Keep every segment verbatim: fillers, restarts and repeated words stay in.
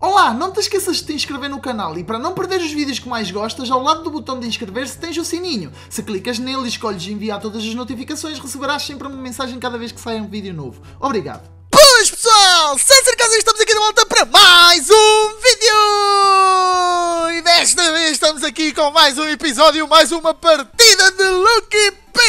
Olá, não te esqueças de te inscrever no canal e para não perder os vídeos que mais gostas, ao lado do botão de inscrever-se tens o sininho. Se clicas nele e escolhes enviar todas as notificações, receberás sempre uma mensagem cada vez que sair um vídeo novo. Obrigado. Pois pessoal, sem casa estamos aqui de volta para mais um vídeo! E desta vez estamos aqui com mais um episódio, mais uma partida de Lucky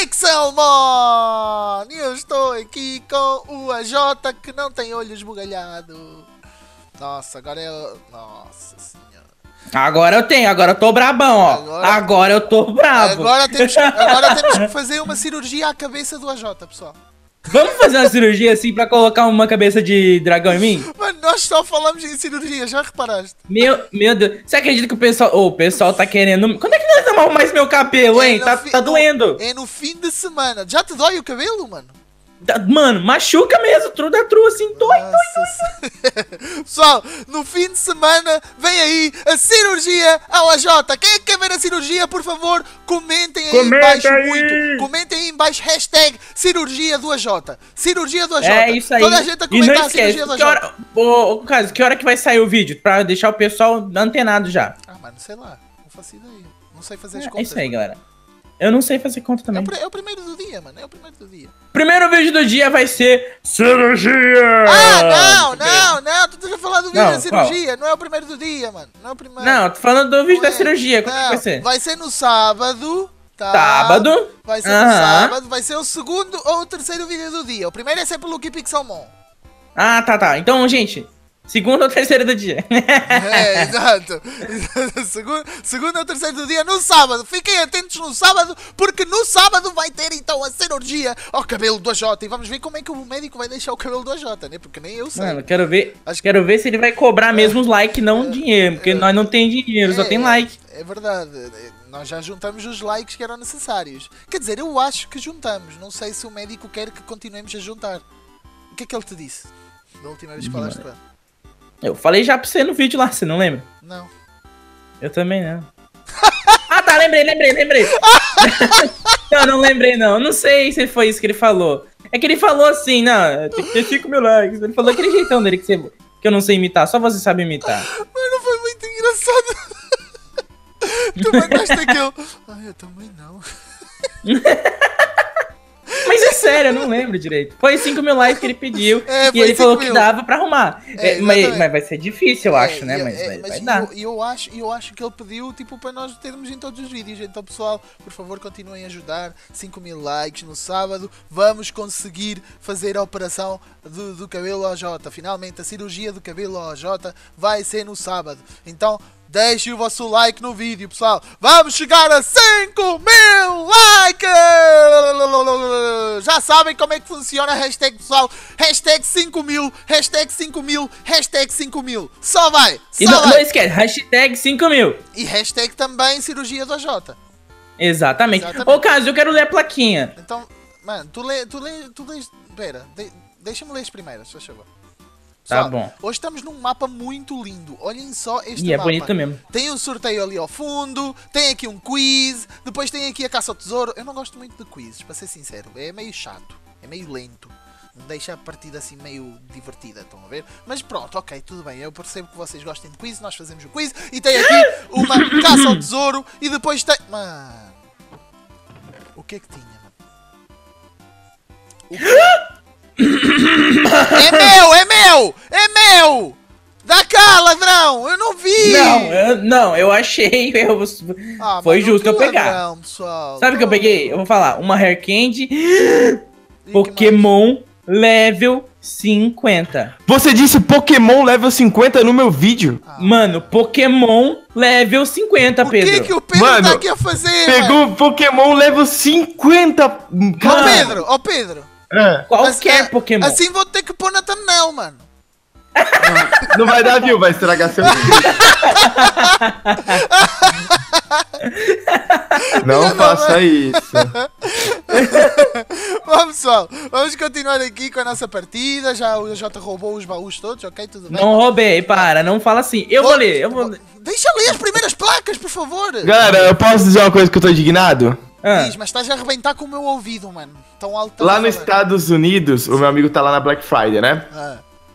Pixelmon! E eu estou aqui com o A J que não tem olho esbugalhado. Nossa, agora eu... Nossa senhora. Agora eu tenho, agora eu tô brabão, ó. Agora, agora eu tô brabo. Agora temos, agora temos que fazer uma cirurgia à cabeça do A J, pessoal. Vamos fazer uma cirurgia assim pra colocar uma cabeça de dragão em mim? Mano, nós só falamos em cirurgia, já reparaste? Meu, meu Deus. Você acredita que o pessoal... Oh, o pessoal tá querendo... Quando é que nós vamos arrumar mais meu cabelo, hein? É tá, fi... tá doendo. É no fim de semana. Já te dói o cabelo, mano? Mano, machuca mesmo, tru da tru, assim, dói, dói, dói. Pessoal, no fim de semana vem aí a cirurgia ao A J. Quem é que quer ver a cirurgia, por favor, comentem aí Comenta embaixo aí. muito. Comentem aí embaixo, hashtag cirurgia do A J. Cirurgia do A J. É isso aí. Toda a gente a comentar e não a cirurgia do A J. Que hora, ô, Caso, que hora que vai sair o vídeo? Pra deixar o pessoal antenado já. Ah, mano, sei lá. Não faço ideia. Não sei fazer as É, contas. é isso aí, galera. Eu não sei fazer conta também. É o, é o primeiro do dia, mano. É o primeiro do dia. Primeiro vídeo do dia vai ser cirurgia! Ah, não, não, não. Tu já falado do vídeo Não, da cirurgia. Qual? Não é o primeiro do dia, mano. Não é o primeiro. Não, tô falando do vídeo não da é. cirurgia. Como não, é que vai ser? Vai ser no sábado. Tá? Sábado? Vai ser uh-huh. no sábado. Vai ser o segundo ou o terceiro vídeo do dia. O primeiro é sempre o Lucky Pixelmon. Ah, tá, tá. Então, gente... Segundo ou terceiro do dia. É, exato. Segundo, segundo ou terceiro do dia no sábado. Fiquem atentos no sábado, porque no sábado vai ter então a cirurgia ao cabelo do A J. E vamos ver como é que o médico vai deixar o cabelo do A J, né? Porque nem eu sei. Mano, quero ver, Acho quero que... ver se ele vai cobrar mesmo os likes, não é, dinheiro. Porque é, nós não tem dinheiro, é, só tem like. É, é verdade. Nós já juntamos os likes que eram necessários. Quer dizer, eu acho que juntamos. Não sei se o médico quer que continuemos a juntar. O que é que ele te disse da última vez que falaste com ele? Eu falei já pra você no vídeo lá, você não lembra? Não. Eu também não. Ah, tá, lembrei, lembrei, lembrei. Não, não lembrei não. Não sei se foi isso que ele falou. É que ele falou assim, não, tem que ter cinco mil likes. Ele falou aquele jeitão dele que, você, que eu não sei imitar, só você sabe imitar. Mano, foi muito engraçado. Tu mandaste aquele... Ai, eu também não. Mas é sério, eu não lembro direito. Foi cinco mil likes que ele pediu é, e ele falou mil. que dava pra arrumar. É, é, mas, mas vai ser difícil, eu é, acho, né? É, mas, é, mas mas vai eu, dar. E eu, eu, acho, eu acho que ele pediu, tipo, para nós termos em todos os vídeos. Então, pessoal, por favor, continuem a ajudar. cinco mil likes no sábado. Vamos conseguir fazer a operação do, do cabelo ao J. Finalmente, a cirurgia do cabelo ao J vai ser no sábado. Então... deixem o vosso like no vídeo, pessoal. Vamos chegar a cinco mil likes! Já sabem como é que funciona a hashtag, pessoal. Hashtag cinco mil, hashtag cinco mil, hashtag cinco mil. Só vai! Só e não, vai. não esquece, hashtag cinco mil. E hashtag também cirurgia do A J. Exatamente. Ô, Caso, eu quero ler a plaquinha. Então, mano, tu lê, tu lê, tu lê... Pera, de, deixa-me ler as primeiras, por favor. Tá Pessoal, bom. Hoje estamos num mapa muito lindo. Olhem só este e é mapa. bonito mesmo. Tem um sorteio ali ao fundo, tem aqui um quiz, depois tem aqui a caça ao tesouro. Eu não gosto muito de quizzes, para ser sincero. É meio chato, é meio lento. Não deixa a partida assim meio divertida, estão a ver? Mas pronto, ok, tudo bem. Eu percebo que vocês gostem de quiz, nós fazemos o quiz. E tem aqui uma caça ao tesouro e depois tem... Mano... O que é que tinha, mano? O que... É meu, é meu, é meu! Dá cá, ladrão! Eu não vi! Não, eu, não, eu achei. Eu, ah, foi justo eu pegar. Ladrão, pessoal. Sabe o que eu peguei? Eu vou falar, uma Hair Candy Pokémon level cinquenta. Você disse Pokémon level cinquenta no meu vídeo? Ah. Mano, Pokémon level cinquenta, Pedro. O que que o Pedro mano, tá aqui a fazer, pegou mano? Pokémon level cinquenta. Ó Pedro, ó Pedro. É. Qualquer Mas, Pokémon. Assim vou ter que pôr na thumbnail, mano. Não, não vai dar view, vai estragar seu vídeo. Não, não faça não, isso. Bom, pessoal, vamos continuar aqui com a nossa partida. Já o J roubou os baús todos, ok? Tudo bem? Não roubei, para, não fala assim. Eu vou, vou ler, eu vou... Deixa ler as primeiras placas, por favor. Galera, eu posso dizer uma coisa que eu tô indignado? Ah. Diz, mas estás a arrebentar com o meu ouvido, mano. Tão alto. Lá nos Estados Unidos, o meu amigo tá lá na Black Friday, né? Ah.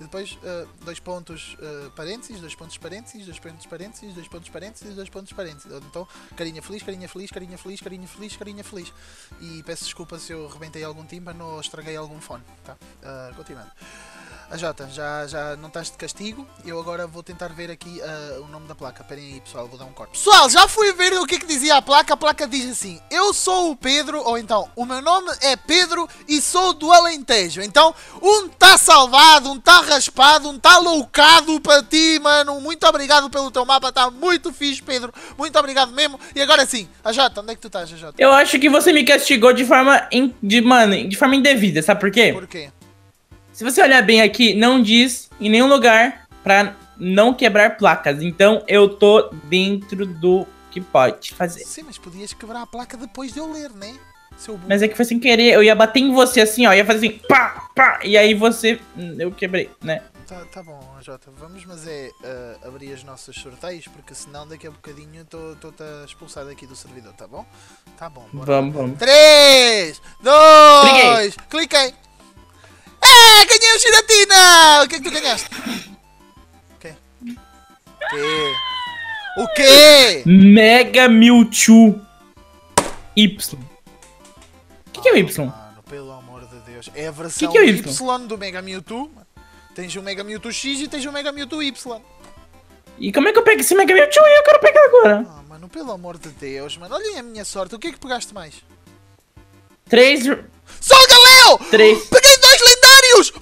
e depois uh, dois pontos uh, parênteses, dois pontos parênteses, dois pontos parênteses, dois pontos parênteses, dois pontos parênteses. Então, carinha feliz, carinha feliz, carinha feliz, carinha feliz, carinha feliz. E peço desculpa se eu rebentei algum tímpano ou estraguei algum fone, tá? Uh, continuando. A Jota, já, já não estás de castigo. Eu agora vou tentar ver aqui uh, o nome da placa. Esperem aí, pessoal, vou dar um corte. Pessoal, já fui ver o que é que dizia a placa. A placa diz assim: eu sou o Pedro, ou então, o meu nome é Pedro e sou do Alentejo. Então, um tá salvado, um tá raspado, um tá loucado para ti, mano. Muito obrigado pelo teu mapa, tá muito fixe, Pedro. Muito obrigado mesmo. E agora sim, a Jota, onde é que tu estás, a Jota? Eu acho que você me castigou de forma, in, de, mano, de forma indevida, sabe por quê? Por quê? Se você olhar bem aqui, não diz em nenhum lugar pra não quebrar placas. Então eu tô dentro do que pode fazer. Sim, mas podias quebrar a placa depois de eu ler, né? Seu burro. Mas é que foi sem querer, eu ia bater em você assim, ó. Ia fazer assim, pá, pá. E aí você, eu quebrei, né? Tá, tá bom, Jota, vamos, mas é uh, abrir os nossos sorteios, porque senão daqui a bocadinho estou-te a expulsar daqui do servidor, tá bom? Tá bom, bora. Vamos, vamos. três, dois, cliquei. É, ganhei o Giratina! O que é que tu ganhaste? O quê? O quê? O quê? Mega Mewtwo Y. O que, que é o Y? Mano, pelo amor de Deus. É a versão que que é o Y? Y do Mega Mewtwo. Tens o Mega Mewtwo X e tens o Mega Mewtwo Y. E como é que eu pego esse Mega Mewtwo? Eu quero pegar agora. Ah, mano, pelo amor de Deus, mano. Olhem a minha sorte. O que é que pegaste mais? Três... Sol Galeo! Três. Peguei dois lendários!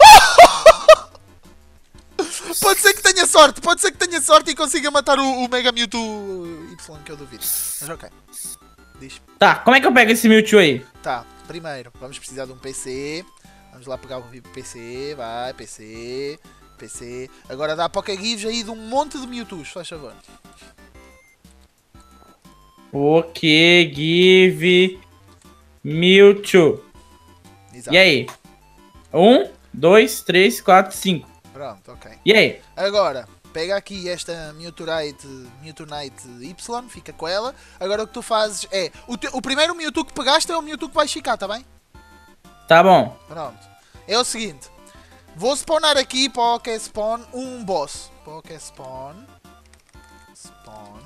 Pode ser que tenha sorte, pode ser que tenha sorte e consiga matar o, o Mega Mewtwo Y, que eu duvido. Mas ok. Diz. Tá, como é que eu pego esse Mewtwo aí? Tá, primeiro, vamos precisar de um P C. Vamos lá pegar o P C, vai, P C, P C. Agora dá Pokégives aí de um monte de Mewtwo's, faz favor. Ok, give Mewtwo. Exato. E aí? Um, dois, três, quatro, cinco. Pronto, ok. E aí? Agora, pega aqui esta Mewtwoite, Mewtwoite Y, fica com ela. Agora o que tu fazes é... O, te, o primeiro Mewtwo que pegaste é o Mewtwo que vais ficar, tá bem? Tá bom. Pronto. É o seguinte. Vou spawnar aqui, Poké Spawn, um boss. Poké Spawn. Spawn.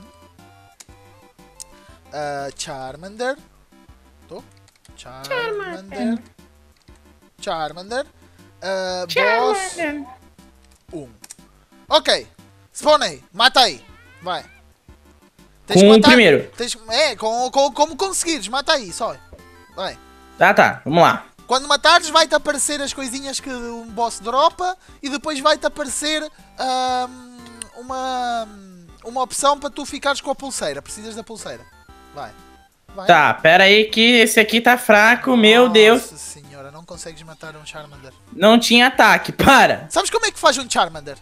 Uh, Charmander. Tô? Charmander. Charmander. Uh, boss um. Ok. Spawnei. Mata aí. Vai. Tens Com que o matar- primeiro. Tens, é, com, com, como conseguires. Mata aí, só. Vai. Tá, tá. Vamos lá. Quando matares vai-te aparecer as coisinhas que um boss dropa e depois vai-te aparecer ahm, uma, uma opção para tu ficares com a pulseira. Precisas da pulseira. Vai. Vai. Tá, pera aí que esse aqui tá fraco, meu Nossa Deus. senhora, não consegues matar um Charmander. Não tinha ataque, para. Sabes como é que faz um Charmander?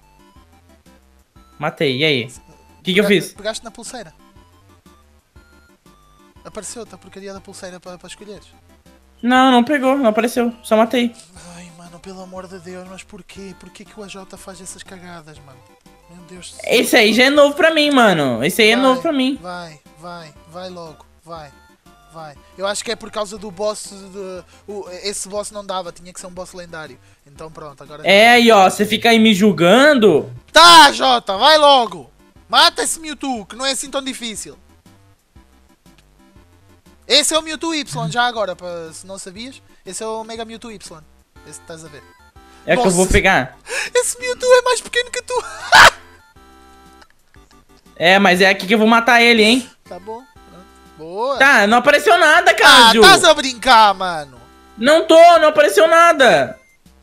Matei, e aí? O que que eu Pega- fiz? Pegaste na pulseira. Apareceu-te a porcaria da pulseira para, para escolheres. Não, não pegou, não apareceu. Só matei. Ai, mano, pelo amor de Deus, mas porquê? Porquê que o A J faz essas cagadas, mano? Meu Deus do céu. Esse aí já é novo pra mim, mano. Esse aí é Vai, novo pra mim. Vai, vai, vai logo, vai, vai. Eu acho que é por causa do boss, de, o, esse boss não dava, tinha que ser um boss lendário. Então pronto, agora... É aí, ó, você fica aí me julgando. Tá, Jota, vai logo! Mata esse Mewtwo, que não é assim tão difícil. Esse é o Mewtwo Y, já agora, pra, se não sabias. Esse é o Mega Mewtwo Y. Esse que estás a ver. É o que eu Nossa. vou pegar. Esse Mewtwo é mais pequeno que tu. É, mas é aqui que eu vou matar ele, hein? Tá bom. Boa. Tá, não apareceu nada, Ah, Cássio. estás a brincar, mano. Não tô, não apareceu nada.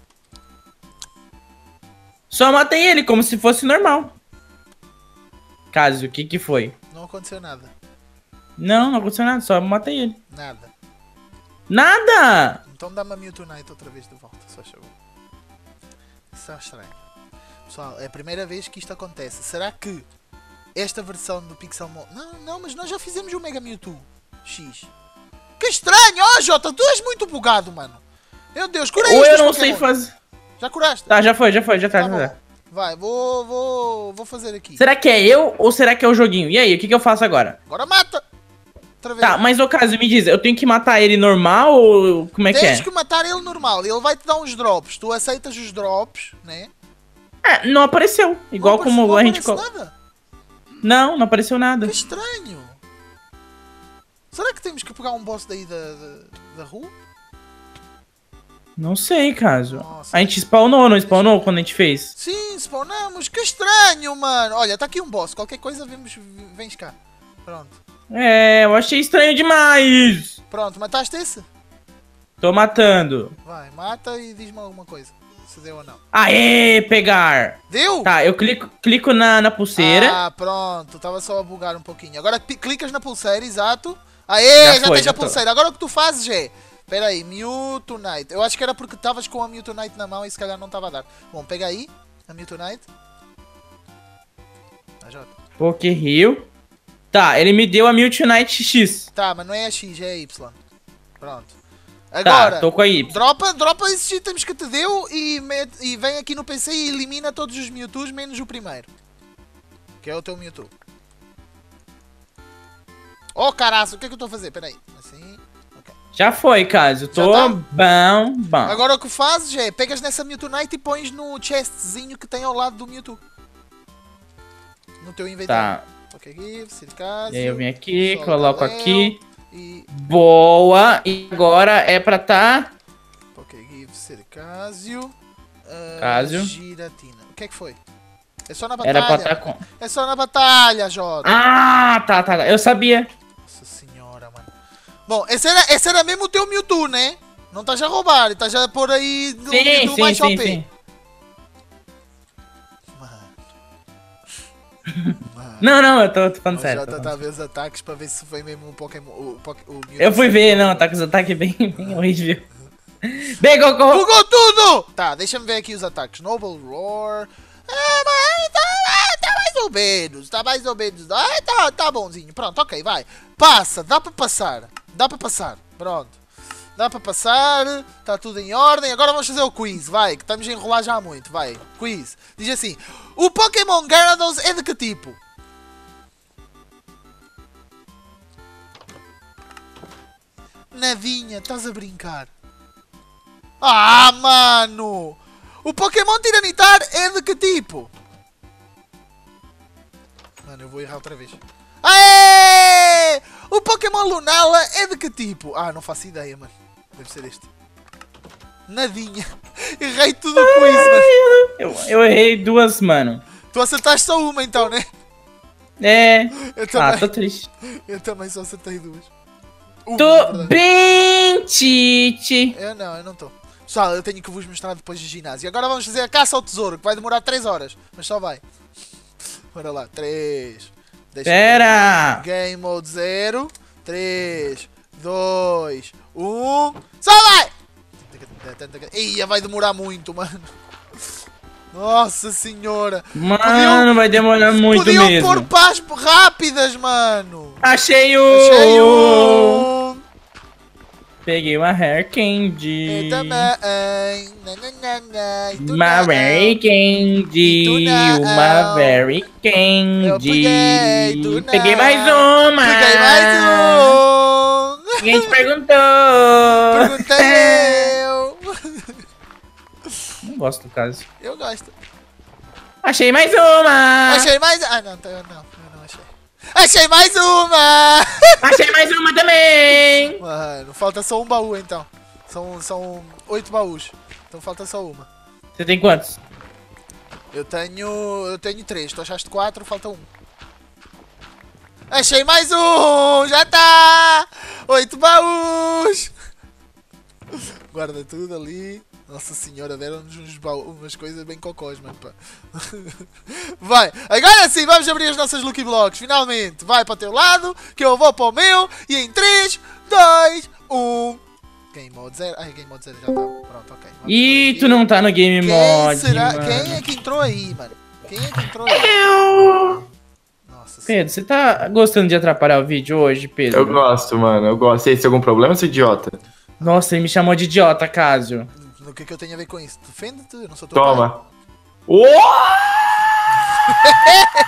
Só matei ele, como se fosse normal. Cássio, o que que foi? Não aconteceu nada. Não, não aconteceu nada, só matei ele. Nada. Nada! Então dá-me a Mewtwo Night outra vez de volta, só chegou. Isso é estranho. Pessoal, é a primeira vez que isto acontece. Será que esta versão do Pixelmon... Não, não, mas nós já fizemos o Mega Mewtwo X. Que estranho! Ó, Jota, tu és muito bugado, mano. Meu Deus, curei Ou isto eu dos não Pokémon. sei fazer... Já curaste? Tá, já foi, já foi, já tá. Tá já tá. bom. Vai, vou, vou, vou fazer aqui. Será que é eu ou será que é o joguinho? E aí, o que que eu faço agora? Agora mata! Outra vez. Tá, mas ô Cássio, me diz, eu tenho que matar ele normal ou como é que Tens é? que matar ele normal. Ele vai te dar uns drops. Tu aceitas os drops, né? É, não apareceu. Igual não como aparece, a não gente... aparece co- nada. Não, não apareceu nada. Que estranho. Será que temos que pegar um boss daí da, da, da rua? Não sei, caso. Nossa. A gente spawnou, não spawnou quando a gente fez? Sim, spawnamos. Que estranho, mano. Olha, tá aqui um boss. Qualquer coisa, vemos, vens cá. Pronto. É, eu achei estranho demais. Pronto, mataste esse? Tô matando. Vai, mata e diz-me alguma coisa. Se deu ou não. Aê, pegar. Deu? Tá, eu clico, clico na, na pulseira. Ah, pronto. Tava só a bugar um pouquinho. Agora pi- clicas na pulseira, exato. Aê, já, Já foi, tens já a tô. pulseira. Agora o que tu fazes é... Pera aí, Mewtwo-Night. Eu acho que era porque estavas com a Mewtwo-Night na mão e se calhar não estava a dar. Bom, pega aí a Mewtwo-Night. A Jota. Pokério. Tá, ele me deu a Mewtwo Night X. Tá, mas não é a X, é a Y. Pronto. Tá, Agora, tô com a Y. dropa, dropa esses itens que te deu e, mete- e vem aqui no P C e elimina todos os Mewtwo's menos o primeiro. Que é o teu Mewtwo. Oh, caraço, o que é que eu estou a fazer? Pera aí. Assim. Ok. Já foi, caso. Tô tá? bom, bom. Agora o que fazes é, pegas nessa Mewtwo-Night e pões no chestzinho que tem ao lado do Mewtwo. No teu inventário. Tá. Ok, give, Circásio. E aí eu vim aqui, Sol coloco Galel aqui. E... Boa. E agora é pra tá... Ok, give, Circásio. Uh, Cásio. Giratina. O que é que foi? É só na batalha. Era pra tá com... É só na batalha, Jota. Ah, tá, tá. Eu sabia. Nossa senhora, mano. Bom, esse era, esse era mesmo o teu Mewtwo, né? Não estás a roubar, estás a pôr aí do Sim, Mewtwo sim, mais sim, O P. sim. Mano. Não, não, eu tô, tô falando O sério. Jota tô tá a falando ver os ataques pra ver se foi mesmo um Pokémon. O, Poké- o Mewtwo. Eu fui ver, não, tá com os ataques bem, bem horrível. Bem, Goku! Bugou tudo! Tá, deixa-me ver aqui os ataques. Noble Roar. Ah, mas tá, tá mais ou menos. Tá mais ou menos. Ah, tá, tá bonzinho. Pronto, ok, vai. Passa, dá pra passar. Dá pra passar. Pronto. Dá pra passar. Tá tudo em ordem. Agora vamos fazer o quiz. Vai, que estamos a enrolar já muito. Vai, quiz. Diz assim: o Pokémon Gyarados é de que tipo? Nadinha, estás a brincar. Ah, mano! O Pokémon Tiranitar é de que tipo? Mano, eu vou errar outra vez. Aê! O Pokémon Lunala é de que tipo? Ah, não faço ideia, mano. Deve ser este. Nadinha. Errei tudo o quiz, mano. Eu, eu errei duas, mano. Tu acertaste só uma então, né? É. Eu Ah, também, tô triste. eu também só acertei duas. Uma, na Tô verdade. bem, Tite. Eu não, eu não estou. Pessoal, eu tenho que vos mostrar depois do ginásio. Agora vamos fazer a caça ao tesouro, que vai demorar três horas. Mas só vai. Bora lá, três. Pera. Game Mode zero. três, dois, um. Só vai! Ia, vai demorar muito, mano. Nossa senhora. Mano, Podiam- vai demorar muito Podiam mesmo. pôr pás rápidas, mano. Achei o... Achei um. Peguei uma Hair Candy. Eu também. Na, na, na, na. E tu Uma não. Very Candy. E tu não. Uma Very Candy. Eu peguei, tu não. Peguei mais uma. Peguei mais um. Ninguém te perguntou. Perguntei eu. Não gosto do caso. Eu gosto. Achei mais uma. Achei mais. Ah, não, eu não. Eu não achei. Achei mais uma. Achei mais uma também. Mano, falta só um baú então. São, são oito baús. Então falta só uma. Você tem quantos? Eu tenho. Eu tenho três. Tu achaste quatro, falta um. Achei mais um! Já tá! Oito baús! Guarda tudo ali. Nossa senhora, deram-nos uns baú, umas coisas bem cocós, mano. Pá. Vai! Agora sim, vamos abrir as nossas Lucky Blocks. Finalmente! Vai para o teu lado, que eu vou para o meu. E em três, dois, um. Game Mode zero. Ai, Game Mode zero já tá. Pronto, ok. Vamos Ih, por aqui. tu não tá no Game Quem Mod, será? mano. Quem é que entrou aí, mano? Quem é que entrou aí? Eu... Nossa senhora. Pedro, você tá gostando de atrapalhar o vídeo hoje, Pedro? Eu gosto, mano. Eu gosto. E aí, tem algum problema, seu idiota? Nossa, ele me chamou de idiota, Cásio. No que que eu tenho a ver com isso? Defende-te, eu não sou teu pai. Toma. Oh!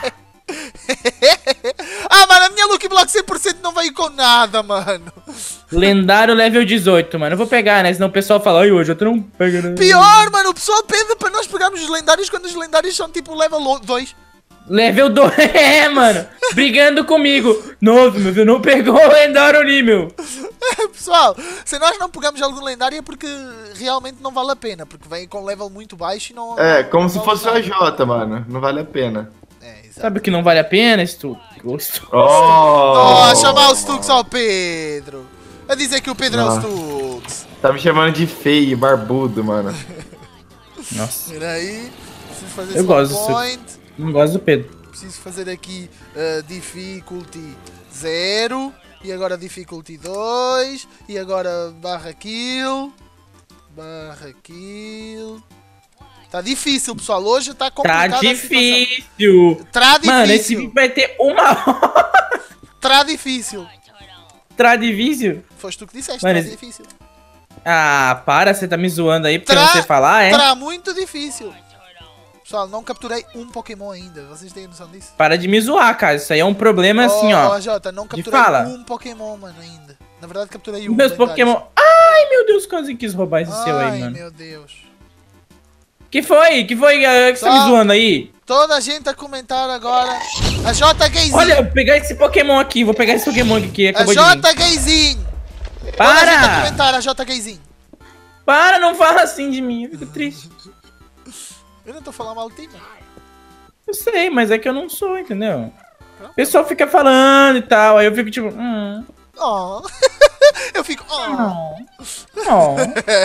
Ah, mano, a minha Lucky Block cem por cento não veio com nada, mano. Lendário level dezoito, mano. Eu vou pegar, né? Senão o pessoal fala, ai, hoje eu não pego, né? Pior, mano, o pessoal pede para nós pegarmos os lendários quando os lendários são tipo level dois. Level dois, é, mano. Brigando comigo. Nossa, meu Deus, não pegou o lendário ali, meu. Pessoal, se nós não pegamos algum lendário é porque realmente não vale a pena. Porque vem com level muito baixo e não... É, como não se vale fosse o nada. A J, mano. Não vale a pena. É, exato. Sabe o que não vale a pena, Stu? Stu- Oh! Oh, chamar os Stux ao Pedro. A dizer que o Pedro é o Nossa. Stux. Tá me chamando de feio, barbudo, mano. Nossa, Espera aí. Preciso fazer Eu spawn gosto do Stux. point. não gosto do Pedro. Preciso fazer aqui uh, difficulty zero. E agora difficulty dois. E agora barra kill. Barra kill. Tá difícil, pessoal. Hoje tá Tá complicado. difícil. Tá difícil. Mano, esse vídeo vai ter uma hora. Tá difícil. Tá difícil? Foste tu que disseste, Mano, tá esse- difícil. Ah, para, você tá me zoando aí porque eu Tra- não sei falar, é? Tá muito difícil. Pessoal, não capturei um Pokémon ainda. Vocês têm noção disso? Para de me zoar, cara. Isso aí é um problema assim, ó. Ó, Jota, não capturei fala. um Pokémon, mano, ainda. Na verdade, capturei um. Meus lendário. Pokémon. Ai, meu Deus, quase quis roubar esse seu aí, Ai, mano. meu Deus. Que foi? Que foi eh, que você tá me Só- zoando aí? Toda a gente a comentar agora. A J Gayzinho. Olha, eu vou pegar esse Pokémon aqui. Vou pegar esse Pokémon aqui que a acabou de vir. J Gayzinho. Toda a gente a Para! comentar a J Gayzinho. Para, não fala assim de mim. Eu fico triste. Eu não tô falando mal de ti, mano. Eu sei, mas é que eu não sou, entendeu? O pessoal fica falando e tal. Aí eu fico tipo. Hum. Oh. Eu fico. Oh. Oh.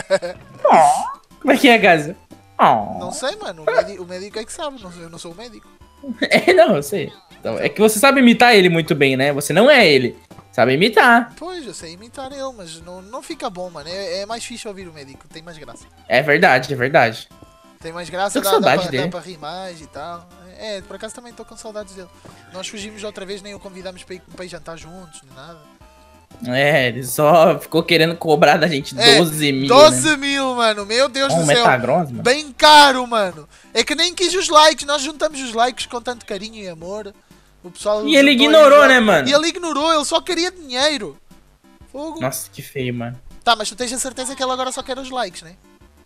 Oh. Como é que é, Gaza? Oh. Não sei, mano. O médico, o médico é que sabe. Não, eu não sou o médico. É, não, eu sei. Então, é que você sabe imitar ele muito bem, né? Você não é ele. Sabe imitar. Pois, eu sei imitar ele, mas não, não fica bom, mano. É, é mais fixe ouvir o médico. Tem mais graça. É verdade, é verdade. Tem mais graça, Tô com dá, saudade dá, pra, dele. dá pra rir mais e tal. É, por acaso também tô com saudades dele. Nós fugimos outra vez, nem o convidamos pra ir, pra ir jantar juntos, nem nada. É, ele só ficou querendo cobrar da gente É, doze mil. doze né? mil, mano. Meu Deus Um do céu. Metagross, mano. Bem caro, mano. É que nem quis os likes. Nós juntamos os likes com tanto carinho e amor. O pessoal E ele juntou ignorou, os né, likes. mano? E ele ignorou, ele só queria dinheiro. Fogo. Nossa, que feio, mano. Tá, mas tu tens a certeza que ele agora só quer os likes, né?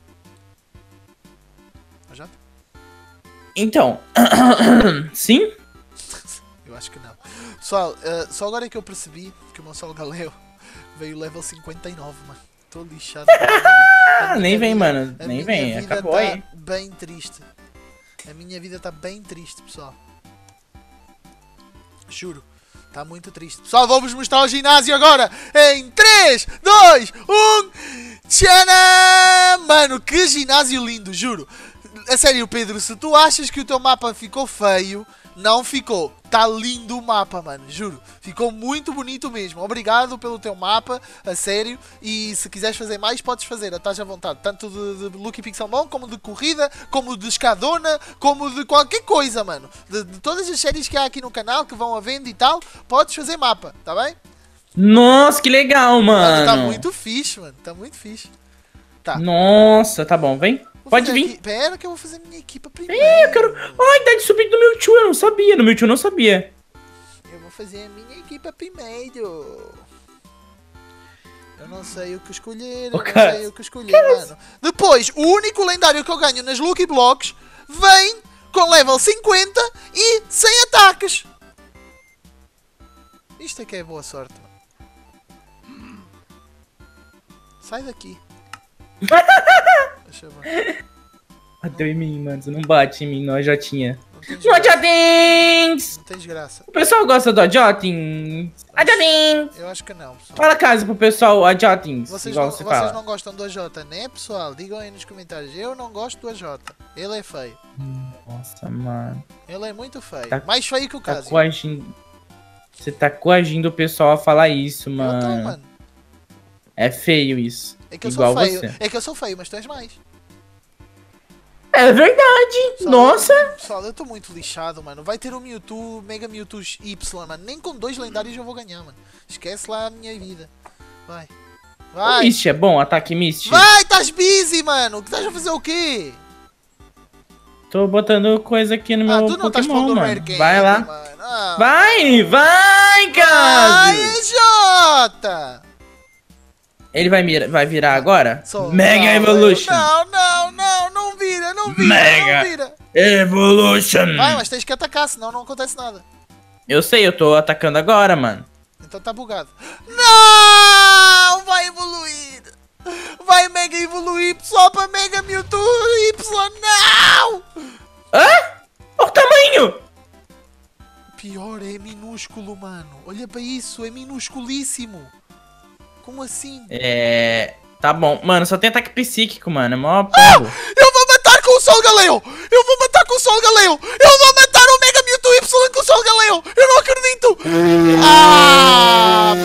Já? Então, sim? Eu acho que não. Pessoal, eh, só agora é que eu percebi que o meu Sol Galeo veio level cinquenta e nove, mano. Tô lixado. Ah, nem vem, mano. A Nem minha vem. vida Acabou tá aí. bem triste. A minha vida tá bem triste, pessoal. Juro. Tá muito triste. Pessoal, vou-vos mostrar o ginásio agora. Em três, dois, um. Tcharam! Mano, que ginásio lindo, juro. A sério, Pedro, se tu achas que o teu mapa ficou feio, não ficou. Tá lindo o mapa, mano, juro. Ficou muito bonito mesmo. Obrigado pelo teu mapa, a sério. E se quiseres fazer mais, podes fazer. Estás à vontade. Tanto de, de Lucky Pixelmon, como de corrida, como de escadona, como de qualquer coisa, mano. De, de todas as séries que há aqui no canal, que vão à venda e tal, podes fazer mapa, tá bem? Nossa, que legal, Mano, tá mano. muito fixe, mano. Tá muito fixe. Tá. Nossa, tá bom, vem. Vou Pode fazer vir. aqui- Pera que eu vou fazer minha equipa primeiro. Ih, eu quero. Ai, tá de subir do meu tio, eu não sabia. No meu tio eu não sabia. Eu vou fazer a minha equipa primeiro. Eu não sei o que escolher, eu Ô, não cara, sei o que escolher, mano. Depois, o único lendário que eu ganho nas Lucky Blocks vem com level cinquenta e cem ataques. Isto é que é boa sorte, mano. Sai daqui. Deixa eu ver. Bateu em mim, mano. Você não bate em mim, não, Jotinha. Não tens No graça. Ajotins! Não tens graça. O pessoal gosta do Ajotins? Ajotins! Eu acho que não, pessoal. Fala casa pro pessoal Ajotins, Vocês, igual não, você vocês fala. não gostam do A J, né, pessoal? Digam aí nos comentários. Eu não gosto do A J. Ele é feio. Nossa, mano. Ele é muito feio. Tá- Mais feio que o Tá Casio. coagindo... Você tá coagindo o pessoal a falar isso, Eu mano. tô, mano. É feio isso. É que eu Igual sou feio. você. É que eu sou feio, mas tu és mais. É verdade. Pessoal, Nossa. Eu, pessoal, eu tô muito lixado, mano. Vai ter o Mewtwo, Mega Mewtwo Y, mano. Nem com dois lendários eu vou ganhar, mano. Esquece lá a minha vida. Vai. O Vai. Mist é bom, ataque Mist. Vai, estás busy, mano. Que estás a fazer o quê? Tô botando coisa aqui no Ah, meu tu não estás Pokémon, pondo o mano. Rare Candy, Vai lá. mano. Vai, vai, Ai, Cássio! Jota! Ele vai, mira, vai virar agora? Só- Mega não, Evolution! Não, não, não, não vira, não vira, Mega. não vira. Evolution! Vai, mas tens que atacar, senão não acontece nada. Eu sei, eu tô atacando agora, mano. Então tá bugado. Não! Vai evoluir! Vai Mega evoluir só pra Mega Mewtwo Y! Não! Hã? Olha o tamanho! Pior, é minúsculo, mano. Olha para isso, é minusculíssimo. Como assim? É... Tá bom. Mano, só tem ataque psíquico, mano. É mó pombo. Eu vou matar com o Sol Galeo! Eu vou matar com o Sol Galeo! Eu vou matar o Mega Mewtwo Y com o Sol Galeo! Eu não acredito! Ah,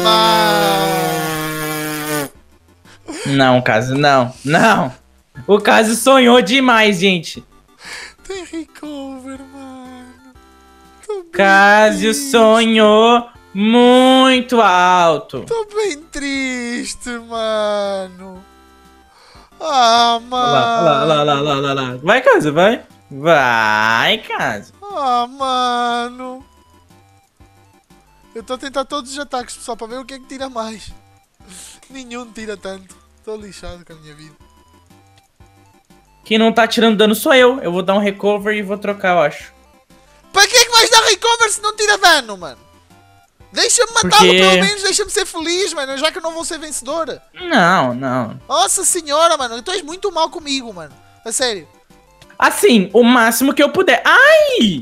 mano! Não, Cássio, não. Não. O Cássio sonhou demais, gente. Tem recover, mano. Tô bem Cássio triste. sonhou muito alto. Tô bem triste, mano. Ah, Olha lá, olha lá, mano. olha lá, olha lá, olha lá. Vai, Cássio, vai. Vai, Cássio. Ah, mano. Eu tô a tentar todos os ataques só pra ver o que é que tira mais. Nenhum tira tanto. Tô lixado com a minha vida. Quem não tá tirando dano sou eu. Eu vou dar um recover e vou trocar, eu acho. Pra que é que vais dar recover se não tira dano, mano? Deixa-me matá-lo Porque- pelo menos, deixa-me ser feliz, mano, já que eu não vou ser vencedora. Não, não. Nossa senhora, mano, tu és muito mal comigo, mano. A sério. Assim, o máximo que eu puder. Ai!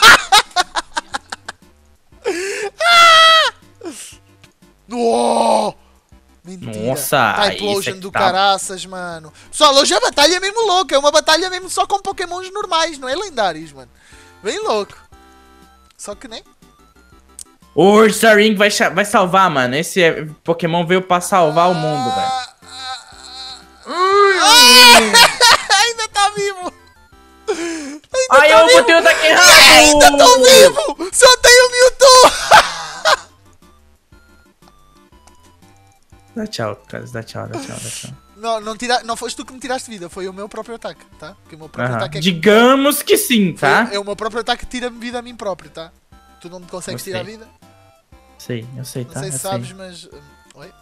No! Mentira. Nossa, Type isso Lotion aqui do tá- caraças, mano. Pessoal, hoje a batalha é mesmo louca. É uma batalha mesmo só com pokémons normais, não é lendários, mano. Bem louco. Só que nem. O Ursaring vai, cha- vai salvar, mano. Esse é- Pokémon veio pra salvar o mundo, velho. Ah, ah, ainda tá vivo. Ainda Ai, tá eu vivo. botei o ataque errado! Ainda tô vivo. Só tenho Mewtwo. Dá tchau, cara. Dá tchau, dá tchau, dá tchau. Não, não, tira... não foste tu que me tiraste vida. Foi o meu próprio ataque, tá? Porque o meu próprio Aham. ataque é que... Digamos que sim, tá? É o meu próprio ataque que tira-me vida a mim próprio, tá? Tu não me consegues Eu tirar sei. vida? Sei, eu sei, Não tá? sei Eu se sei. sabes, mas... hum, Oi?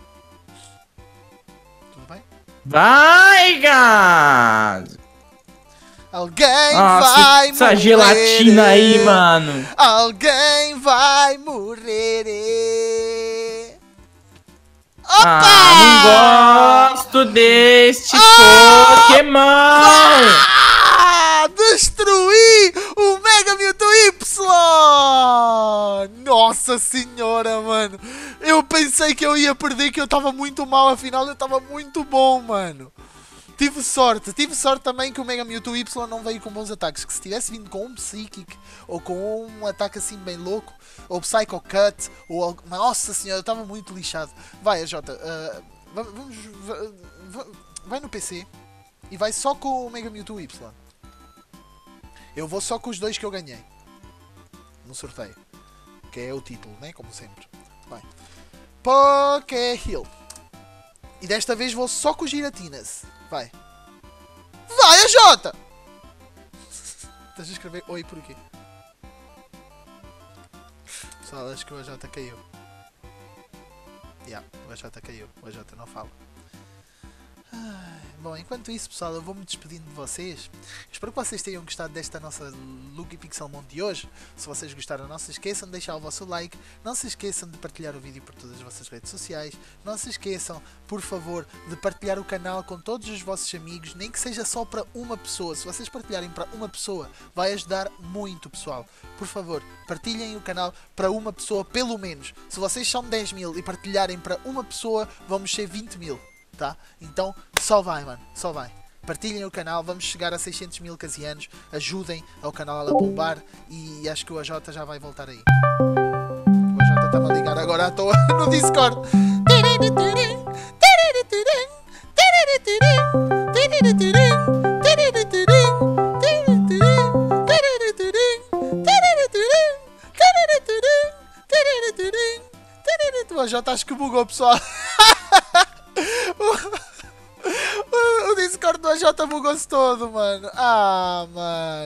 Tudo bem? Vai, gás! Alguém Nossa, vai essa morrer. gelatina aí, mano. Alguém vai morrer. Opa! Ah, não gosto deste Pokémon! Ah! Destruí o Mega Mewtwo Y! Nossa senhora, mano. Eu pensei que eu ia perder, que eu tava muito mal, afinal eu tava muito bom, mano. Tive sorte. Tive sorte também que o Mega Mewtwo Y não veio com bons ataques. Que se tivesse vindo com um Psychic, ou com um ataque assim bem louco, ou Psycho Cut, ou algo... Nossa senhora, eu tava muito lixado. Vai, Jota, uh, vamos... va- va- Vai no P C e vai só com o Mega Mewtwo Y. Eu vou só com os dois que eu ganhei no sorteio, que é o título, né? Como sempre. Vai. Poké Hill. E desta vez vou só com os Giratinas. Vai. Vai, a Jota! Estás a escrever oi porquê? Pessoal, acho que o A J caiu. Yeah, o A J caiu. O A J não fala. Ai, bom, enquanto isso, pessoal, eu vou-me despedindo de vocês. Espero que vocês tenham gostado desta nossa Lucky Pixelmon de hoje. Se vocês gostaram, não se esqueçam de deixar o vosso like. Não se esqueçam de partilhar o vídeo por todas as vossas redes sociais. Não se esqueçam, por favor, de partilhar o canal com todos os vossos amigos, nem que seja só para uma pessoa. Se vocês partilharem para uma pessoa, vai ajudar muito, pessoal. Por favor, partilhem o canal para uma pessoa, pelo menos. Se vocês são dez mil e partilharem para uma pessoa, vamos ser vinte mil. Tá? Então, só vai, mano, só vai. Partilhem o canal, vamos chegar a seiscentos mil casianos. Ajudem ao canal a bombar. E acho que o A J já vai voltar aí. O A J está-me a ligar agora à toa no Discord. O A J acho que bugou, pessoal. O, o Discord do A J bugou-se todo, mano. Ah, mano.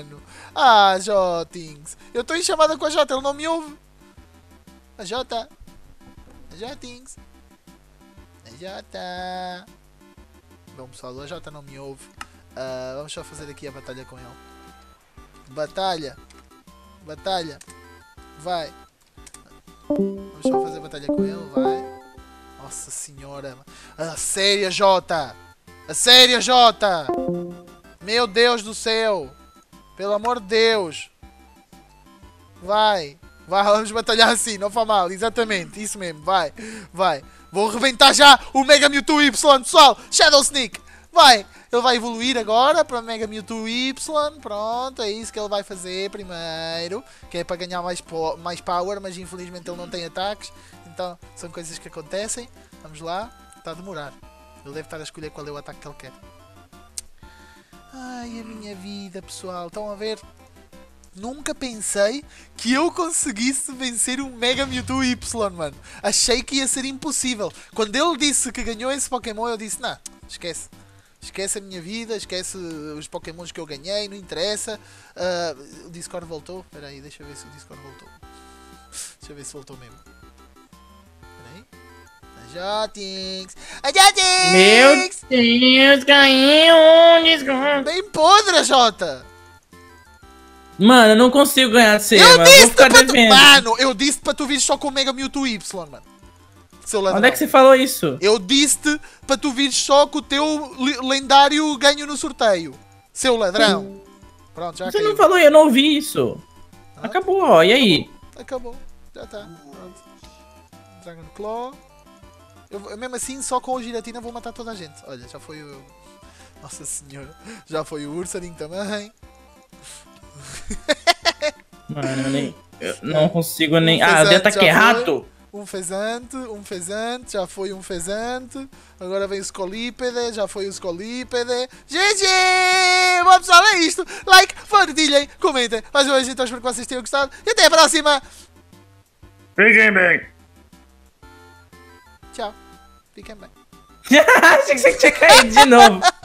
Ah, Jotings. Eu estou em chamada com a Jota, ele não me ouve. A Jota. A Jotings. A Jota. Bom, pessoal, a Jota não me ouve. Uh, vamos só fazer aqui a batalha com ele. Batalha. Batalha. Vai. Vamos só fazer batalha com ele, vai. Nossa senhora. A sério, Jota. A sério, Jota. Meu Deus do céu. Pelo amor de Deus. Vai. Vai, vamos batalhar assim, não faz mal. Exatamente, isso mesmo, vai. Vai. Vou arrebentar já o Mega Mewtwo Y, pessoal. Shadow Sneak. Vai. Ele vai evoluir agora para Mega Mewtwo Y. Pronto, é isso que ele vai fazer primeiro. Que é para ganhar mais, po mais power, mas infelizmente ele não tem ataques. Então, são coisas que acontecem. Vamos lá. Está a demorar. Ele deve estar a escolher qual é o ataque que ele quer. Ai, a minha vida, pessoal. Estão a ver? Nunca pensei que eu conseguisse vencer um Mega Mewtwo Y, mano. Achei que ia ser impossível. Quando ele disse que ganhou esse Pokémon, eu disse, não, esquece. Esquece a minha vida, esquece os Pokémons que eu ganhei, não interessa. Uh, o Discord voltou? Espera aí, deixa eu ver se o Discord voltou. Deixa eu ver se voltou mesmo. Espera aí. Jotings! Jotings! Meu Deus, caiu um Discord. Bem podre, Jota! Mano, eu não consigo ganhar de você, Eu mano. disse Vou ficar para tu... devendo. Mano, eu disse para tu vir só com o Mega Mewtwo Y, mano. Seu ladrão. Onde é que você falou isso? Eu disse-te para tu vir só com o teu lendário ganho no sorteio. Seu ladrão. Pronto, já Você caiu. não falou, eu não ouvi isso. Ah? Acabou, ó. E aí? Acabou. Já está. Pronto. Dragon Claw. Eu, eu mesmo assim, só com o Giratina vou matar toda a gente. Olha, já foi o... Nossa senhora. Já foi o Ursaring também. Mano, eu nem... Eu não consigo nem... Um Ah, eu dei fezante ataque já rato. Um fezante, um fezante, já foi um fezante. Agora vem o Scolipede, já foi o Scolipede. G G! Bom pessoal, é isto. Like, partilhem, comentem. Mais uma vez, então espero que vocês tenham gostado. E até a próxima. Fiquem bem. Tchau. Fiquem bem. Achei que você tinha caído de novo.